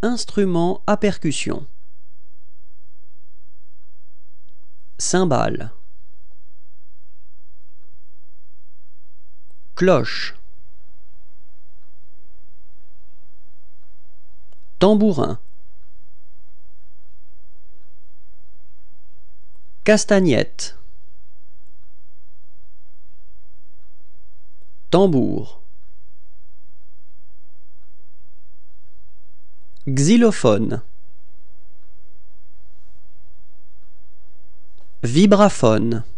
Instrument à percussion. Cymbale. Cloche. Tambourin. Castagnette. Tambour. Xylophone. Vibraphone.